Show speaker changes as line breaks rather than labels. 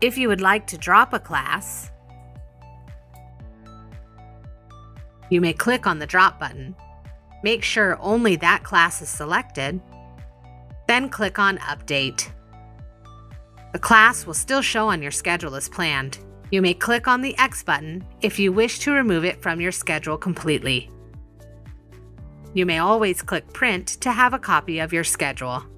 If you would like to drop a class, you may click on the drop button. Make sure only that class is selected, then click on Update. The class will still show on your schedule as planned. You may click on the X button if you wish to remove it from your schedule completely. You may always click Print to have a copy of your schedule.